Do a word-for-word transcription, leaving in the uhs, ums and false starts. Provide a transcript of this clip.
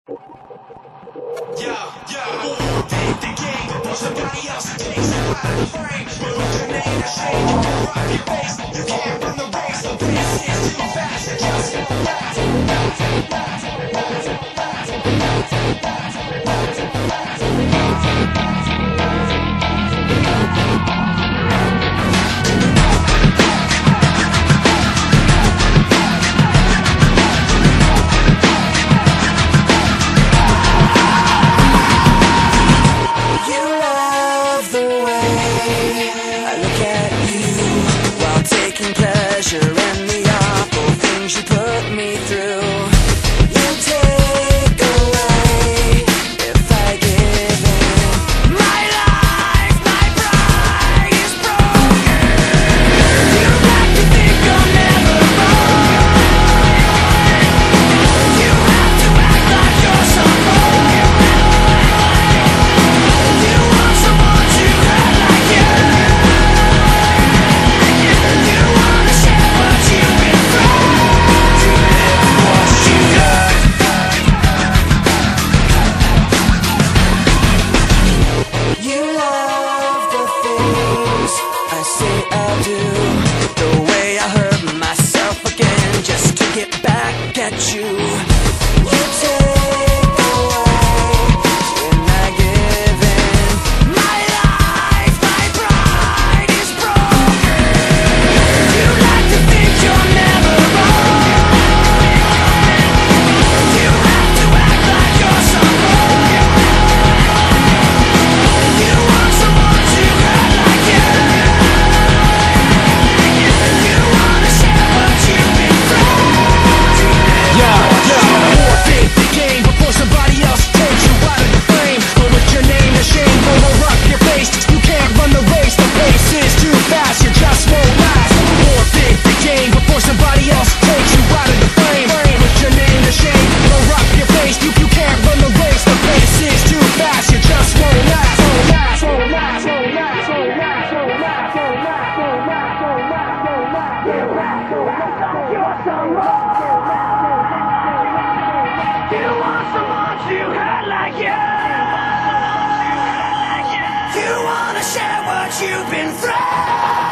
Yo, yo, take the game before somebody else takes you out of the frame. But with your name to shame, you can rock your face. You can't run the race, the pace is too fast. It just won't last. And the awful things you put me through, you take away if I give in. My life, my pride is broken. You like to think I'll never fall. You have to act like you're someone. You want someone to hurt like you. You wanna share what you've been through. To live what you got. You love the things I say I'll do, the way I hurt myself again just to get back at you. You take away when I give in. My life, my pride is broken. You like to think you're never wrong. You have to act like you're someone. You want someone to hurt like you. You wanna share what you've been through. Yeah, yeah. Forfeit the game before somebody else takes you out of the frame. But with your name to shame, roll up your face. You can't run the race, the pace is too fast. You just won't last. Forfeit the game before somebody else takes you out of the frame. With your name to shame, roll up your face. You, you can't run the race, the pace is too fast. You just won't last. Won't last, won't last, won't last, won't last, won't last, won't last, won't last, won't last, won't last. You have to act like you're someone. You want someone to hurt like you. You wanna share what you've been through.